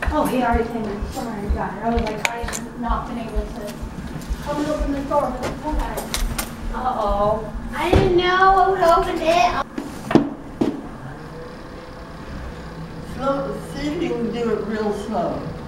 Oh, he already came in. Somebody got it. I was like, I've not been able to come and open the door, but okay. Uh-oh. I didn't know I would open it. Slow, see if you can do it real slow.